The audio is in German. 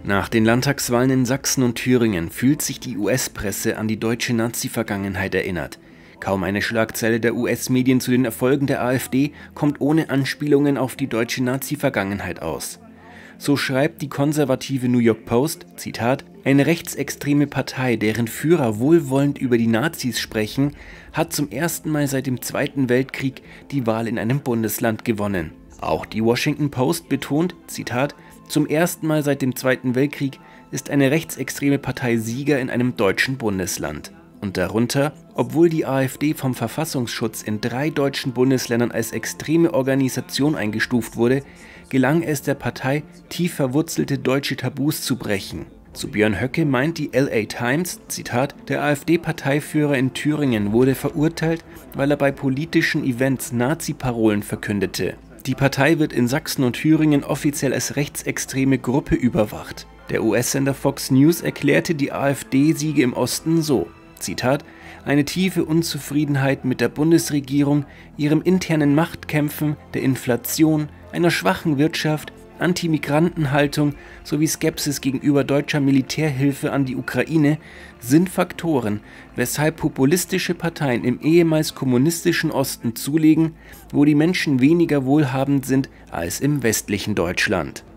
Nach den Landtagswahlen in Sachsen und Thüringen fühlt sich die US-Presse an die deutsche Nazi-Vergangenheit erinnert. Kaum eine Schlagzeile der US-Medien zu den Erfolgen der AfD kommt ohne Anspielungen auf die deutsche Nazi-Vergangenheit aus. So schreibt die konservative New York Post, Zitat, eine rechtsextreme Partei, deren Führer wohlwollend über die Nazis sprechen, hat zum ersten Mal seit dem Zweiten Weltkrieg die Wahl in einem Bundesland gewonnen. Auch die Washington Post betont, Zitat, zum ersten Mal seit dem Zweiten Weltkrieg ist eine rechtsextreme Partei Sieger in einem deutschen Bundesland. Und darunter, obwohl die AfD vom Verfassungsschutz in 3 deutschen Bundesländern als extreme Organisation eingestuft wurde, gelang es der Partei, tief verwurzelte deutsche Tabus zu brechen. Zu Björn Höcke meint die LA Times, Zitat, der AfD-Parteiführer in Thüringen wurde verurteilt, weil er bei politischen Events Nazi-Parolen verkündete. Die Partei wird in Sachsen und Thüringen offiziell als rechtsextreme Gruppe überwacht. Der US-Sender Fox News erklärte die AfD-Siege im Osten so, Zitat, eine tiefe Unzufriedenheit mit der Bundesregierung, ihrem internen Machtkämpfen, der Inflation, einer schwachen Wirtschaft, Anti-Migranten-Haltung sowie Skepsis gegenüber deutscher Militärhilfe an die Ukraine sind Faktoren, weshalb populistische Parteien im ehemals kommunistischen Osten zulegen, wo die Menschen weniger wohlhabend sind als im westlichen Deutschland.